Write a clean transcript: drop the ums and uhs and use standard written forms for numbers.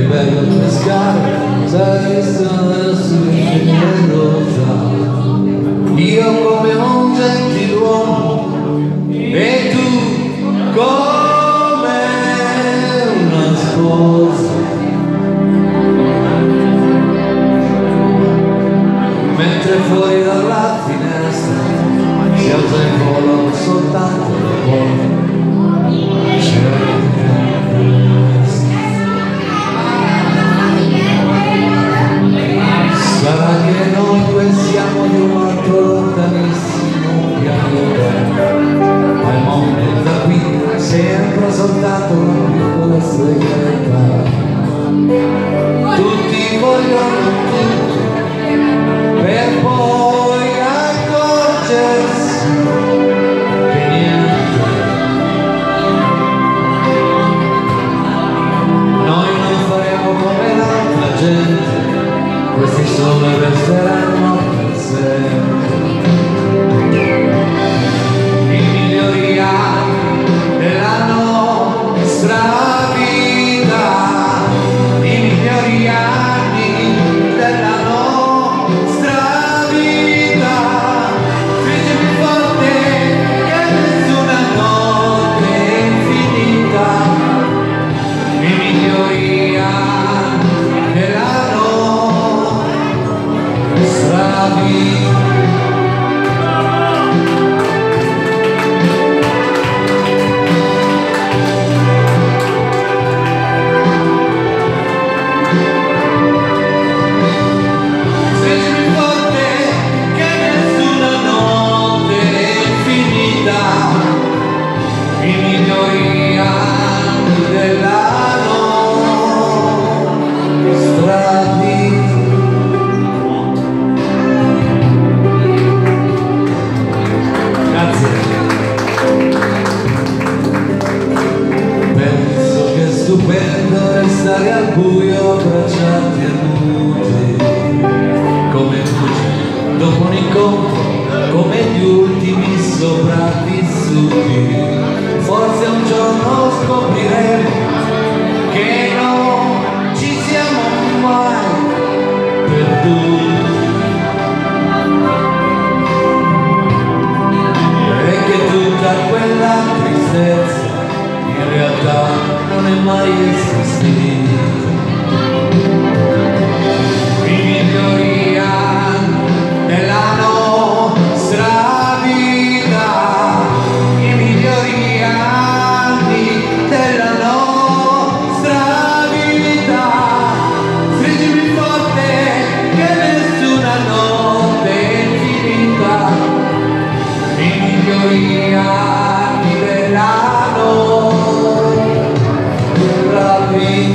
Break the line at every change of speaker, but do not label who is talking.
bello pescare, sai sono sulle rosa. Io come un gentiluomo e tu come una sposa. Mentre fuori dalla finestra si alza in volo soltanto la porta. Sarà che noi due siamo di un altro lontanissimo pianeta, ma il mondo da qui sembra soltanto una piccola segreta. Tutti vogliono tutto per poi accorgersi che niente. Noi non faremo come l'altra gente, questi solo resteranno per sempre. I migliori anni della nostra vita, i migliori anni della nostra vita. Stringimi forte che nessuna notte è infinita. I migliori anni della nostra vita. Stringimi forte che nessuna notte è infinita. I migliori anni della nostra vita. Grazie. Penso che è stupendo restare al buio abbracciati e nudi, come luce dopo un incontro, come gli ultimi sopravvissuti. Forse un giorno scopriremo che non ci siamo mai perduti e che tutta quella tristezza in realtà non è mai esistita. I migliori anni della nostra vita, i migliori anni della nostra vita. Stringimi forte che nessuna notte è infinita. I migliori anni della nostra vita.